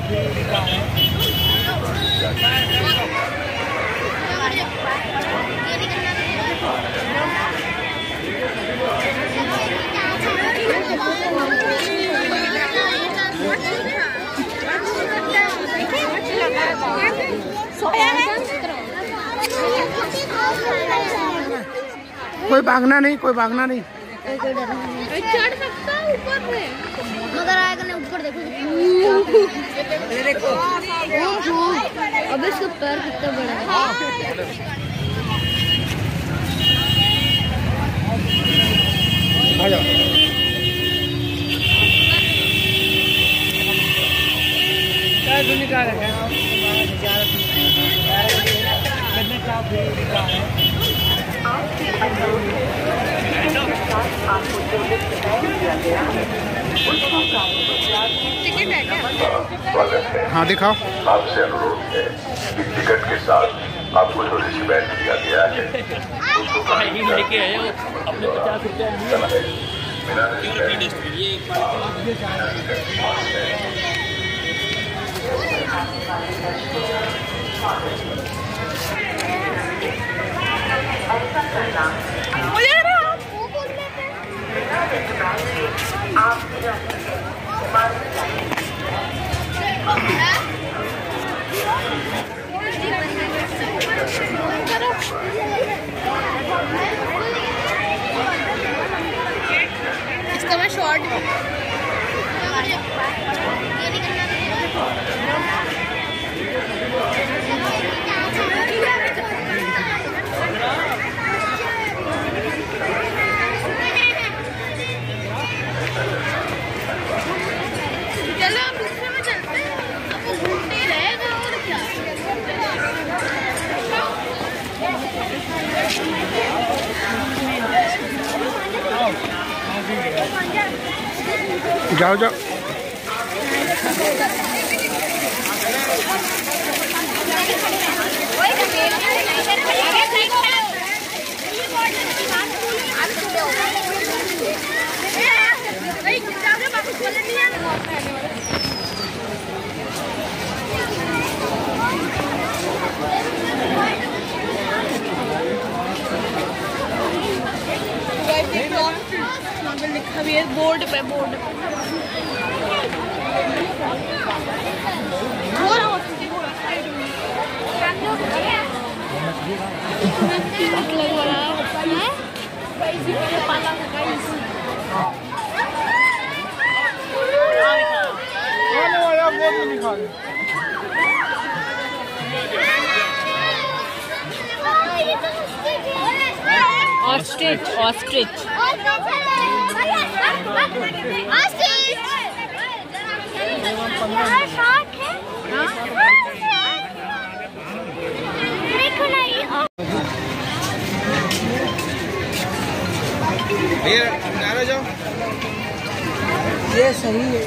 कोई भागना नहीं, कोई भागना नहीं। चढ़ सकता है ऊपर में, मगर आएगा नहीं ऊपर। देखो अब इसका पैर कितना बड़ा है। आ जाओ। हाँ दिखाओ। आपसे अनुरोध है कि टिकट के साथ आपको जो रिसीवेंट दिया गया है लेके आए अपने 50 रुपये इसका मैं शॉर्ट जाओ जाओ। लिखा भी है बोर्ड पे, बोर्ड पे। Ostrich, ostrich. भैया आ जाओ। ये सही है।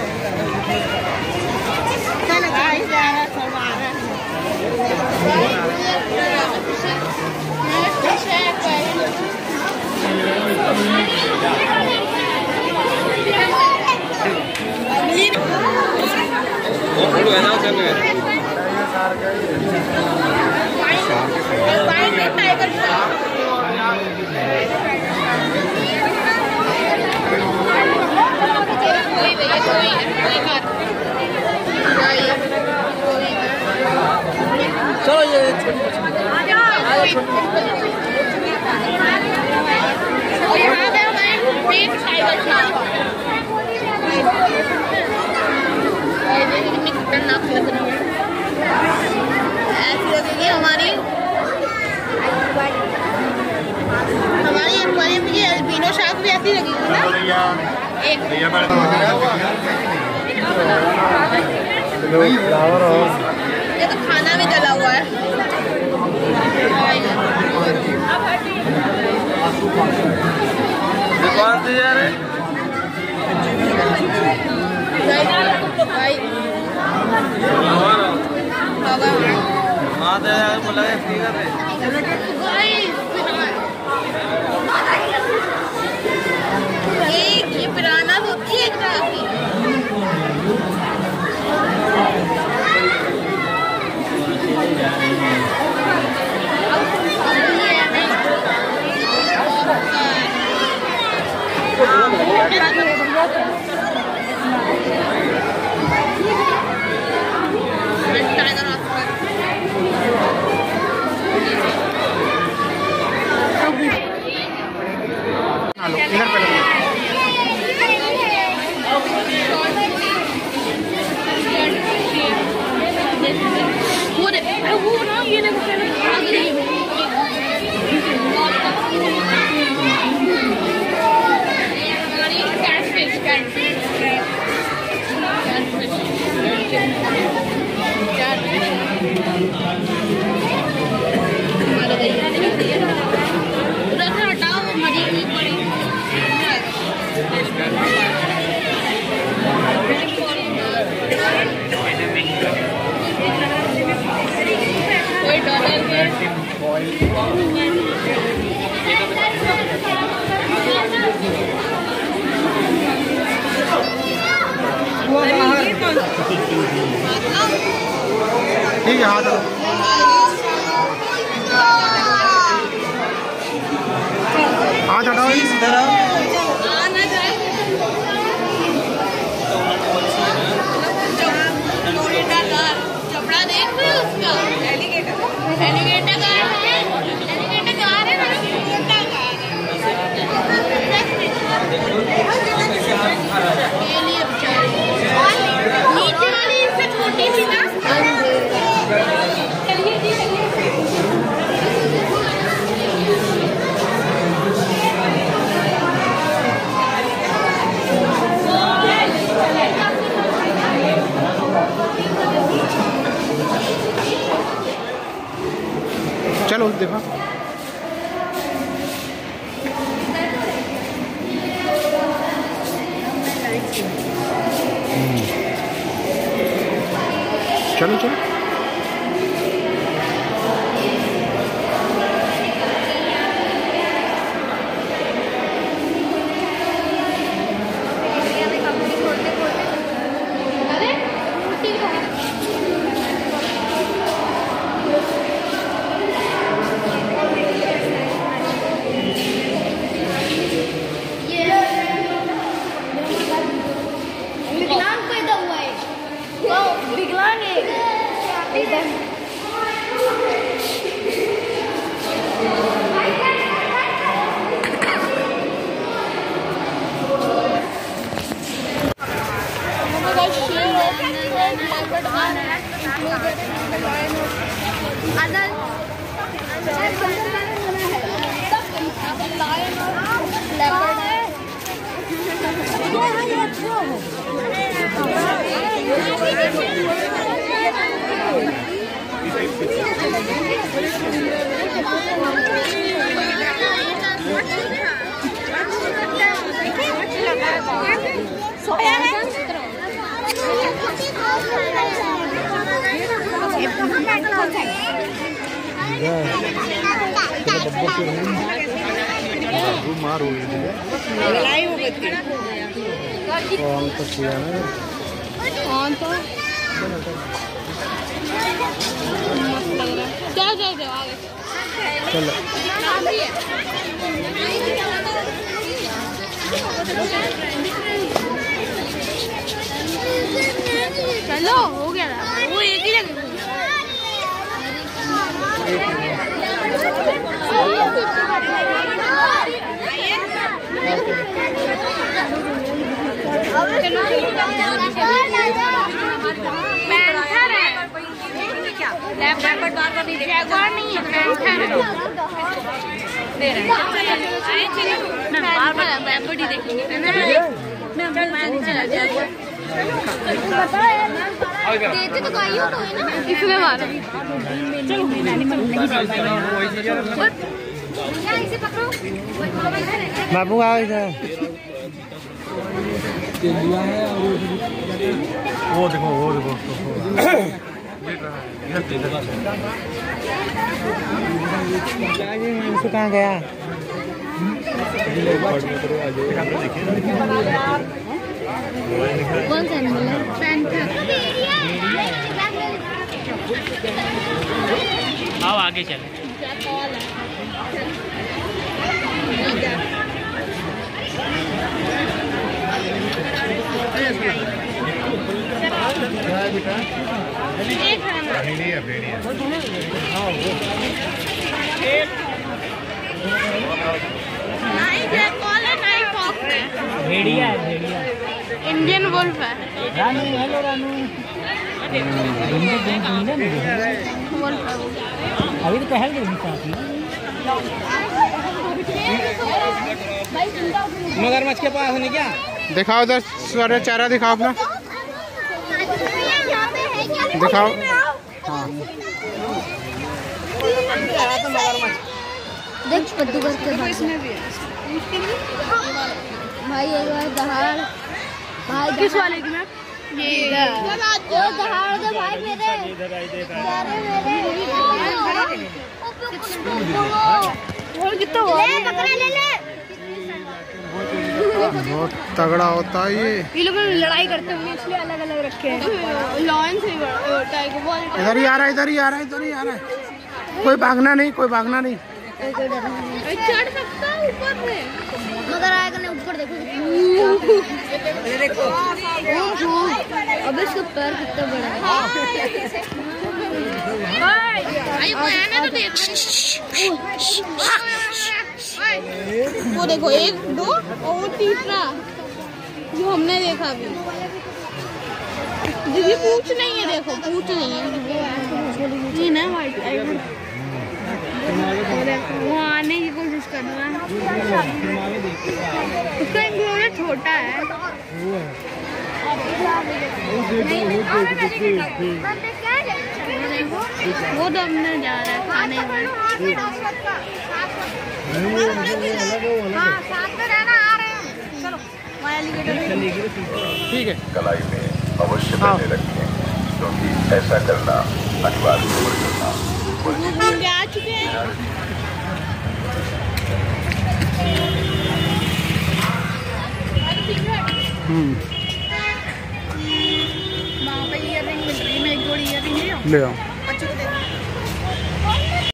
चलो ये खतरनाक लग रही है, ऐसी लगेगी हमारी मुझे अल्बिनो शार्क भी ऐसी लगेगी ना। एक ये तो खाना भी जला हुआ है। ये पिराना होती है ठीक है, हाथ हटाओ इस तरह। चपड़ा देख उसका एलिगेटर एलिगेटर कार है, एलिगेटर कार है, मोटा कार है। लिए बेचारे नीचे वाली इससे छोटी थी ना। चलिए जी चलो देखो। चलो चलो सोया है मारो चलो हो गया वो एक ही जगह जैगुआर नहीं है, पैंथर है। दे रहे हैं बार-बार ही देखेंगे। मैं नहीं चला जैगुआर देते तो गाय हो ना इसमें मारो। चलो इसे पकड़ो बाबू आओ इधर। वो देखो कहाँ गया? कौन सा एनिमल है? पैंथर। आओ आगे चले। भेड़िया है, भेड़िया इंडियन वुल्फ है। रानू, हेलो रानू। अभी तो पहल गई मगरमच्छ के पास है क्या? दिखाओ उधर शौर्य, चारा दिखाओ अपना, दिखाओ। हाँ देख कद्दू करके इसमें भी है भाई। एक बार दहाड़ भाई किस वाले की मैम? ये दहाड़ दे भाई मेरे और कितना हुआ? ले बकरा ले ले। बहुत तगड़ा होता है ये लोग लड़ाई करते होंगे इसलिए अलग अलग रखे हैं। लॉयन से इधर ही आ रहा है, इधर ही आ रहा है, इधर ही आ रहा है। कोई भागना नहीं, कोई भागना नहीं। चढ़ सकता है ऊपर में मगर आएगा ना ऊपर। देखो देखो अब इसका पैर कितना बड़ा है। वो देखो 1 2 और तीसरा जो हमने देखा अभी। दीदी पूछ नहीं है, देखो पूछ नहीं है ये ना वाइट। वो आने की कोशिश कर रहा है। उसका इंक्लूडेड छोटा है। वो तो हमने जा रहा है खाने में। हाँ साथ में रहना, आ रहे हैं। चलो ठीक है। कलाई में अवश्य पहने रखें, क्योंकि ऐसा करना अनिवार्य हो जाता है। आ चुके हैं। वहाँ पे इयररिंग मिल रही है, मैं एक जोड़ी इयररिंग ले आऊँ।